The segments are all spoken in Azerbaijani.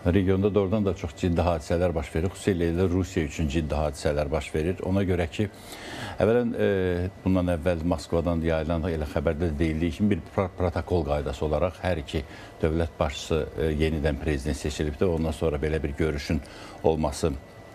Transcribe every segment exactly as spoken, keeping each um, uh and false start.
Regionda doğrudan da çox ciddi hadisələr baş verir. Xüsusilə də Rusiya üçün ciddi hadisələr baş verir. Ona görə ki, əvvələn e, bundan əvvəl Moskvadan yayılan elə xəbərdə də deyildiyi kimi bir protokol qaydası olaraq hər iki dövlət başçısı e, yenidən prezident seçilibdir. Ondan sonra belə bir görüşün olması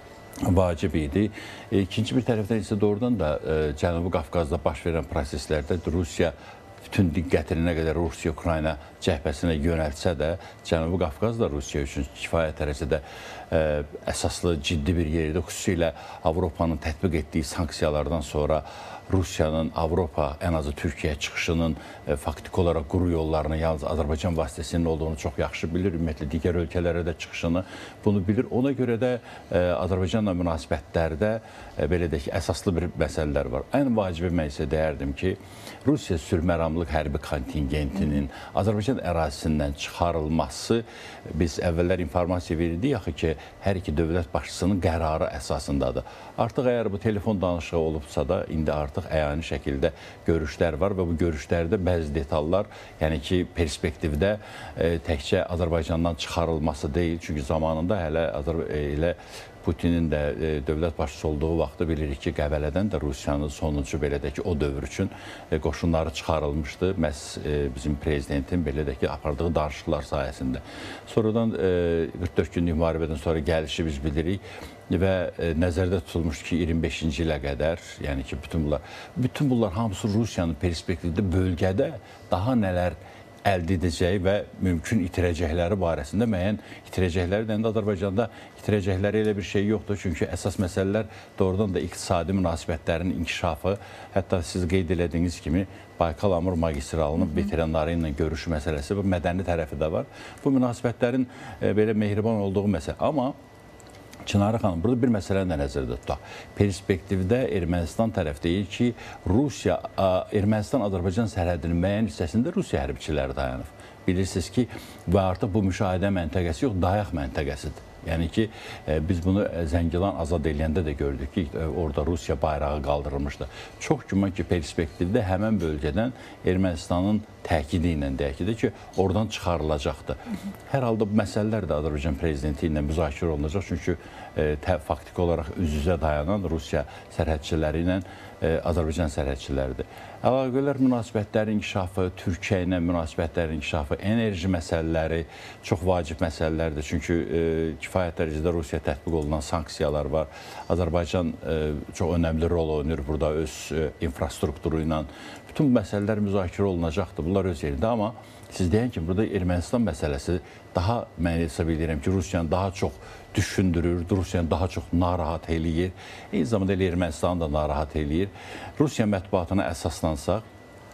vacib idi. E, ikinci bir tərəfdən isə doğrudan da e, Cənubi Qafqazda baş verən proseslərdə Rusiya bütün diqqətini nə qədər Rusiya-Ukrayna cəhbəsinə yönəltsə də, Cənubi Qafqaz da Rusiya üçün kifayət dərəcədə ə, əsaslı, ciddi bir yerdir. Xüsusilə Avropanın tətbiq etdiyi sanksiyalardan sonra Rusiyanın Avropa, ən azı Türkiyə çıxışının e, faktiki olaraq quru yollarını yalnız Azərbaycan vasitəsinin olduğunu çox yaxşı bilir. Ümumiyyətlə, digər ölkələrə də çıxışını bunu bilir. Ona görə də e, Azərbaycanla münasibətlərdə e, belə deyək ki, əsaslı bir məsələlər var. Ən vacibi mən isə deyərdim ki, Rusiya sülhməramlıq hərbi kontingentinin Azərbaycan ərazisindən çıxarılması, biz əvvəllər informasiya verildik, axı ki, hər iki dövlət başçısının qərarı əsasındadır. Artıq əgər bu telefon danışığı olubsa da, indi artıq əyani şəkildə görüşlər var və bu görüşlərdə bəzi detallar, yəni ki, perspektivdə e, təkcə Azərbaycandan çıxarılması deyil, çünki zamanında hələ Azər elə Putinin də e, dövlət başçısı olduğu vaxtda bilirik ki, Qəbələdən də Rusiyanın sonuncu belə də ki, o dövr üçün e, qoşunları çıxarılmışdı. Məhz e, bizim prezidentin belə də ki, apardığı danışıqlar sayəsində. Sonradan e, qırx dörd günlük müharibədən sonra gəlişi biz bilirik və e, nəzərdə tutulmuşdu ki, iyirmi beşinci ilə qədər, yəni ki, bütün bunlar, bütün bunlar hamısı Rusiyanın perspektivdə bölgədə daha nələr əldə edəcəyi və mümkün itirəcəkləri barəsində müəyyən itirəcəkləri də Azərbaycanda itirəcəkləri elə bir şey yoxdur. Çünki əsas məsələlər doğrudan da iqtisadi münasibətlərin inkişafı, hətta siz qeyd elədiyiniz kimi Baykal-Amur magistralının veteranları ilə görüş məsələsi, bu mədəni tərəfi də var. Bu münasibətlərin e, belə mehriban olduğu məsələ. Amma Çınarə xanım, burada bir məsələni də nəzərdə tutaq. Perspektivdə Ermənistan tərəf deyir ki, Rusiya, Ermənistan-Azərbaycan sərhədinin müəyyən hissəsində Rusiya hərbiçiləri dayanıb. Bilirsiniz ki, və artıq bu müşahidə məntəqəsi yox, dayaq məntəqəsidir. Yəni ki, biz bunu Zəngilan azad eləyəndə də gördük ki, orada Rusiya bayrağı qaldırılmışdı. Çox güman ki, perspektivdə həmən bölgədən Ermənistanın təkidi ilə deyək ki, oradan çıxarılacaqdır. Hər halda bu məsələlər də Azərbaycan prezidenti ilə müzakirə olunacaq. Çünki e, faktiki olaraq üz-üzə dayanan Rusiya sərhədçiləri ilə e, Azərbaycan sərhədçiləridir. Əlaqələr münasibətlərin inkişafı, Türkiyə ilə münasibətlərin inkişafı, enerji məsələləri çox vacib məsələlərdir. Çünki e, kifayət dərəcədə Rusiya tətbiq olunan sanksiyalar var. Azərbaycan e, çox önəmli rol oynayır burada öz e, infrastrukturu ilə. Bütün bu məsələlər müzakirə olunacaqdır. Bunlar öz yerində, amma siz deyən ki, burada Ermənistan məsələsi daha, mən hesab edirəm ki, Rusiyanı daha çox düşündürür, Rusiyanı daha çox narahat eləyir. Eyni zamanda elə Ermənistanı da narahat eləyir. Rusiya mətbuatına əsaslansaq,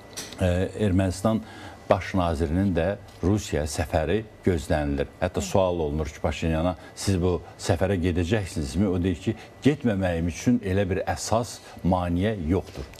Ermənistan baş nazirinin də Rusiya səfəri gözlənilir. Hətta sual olunur ki, Paşinyana, siz bu səfərə gedəcəksinizmi? O deyir ki, getməməyim üçün elə bir əsas maneə yoxdur.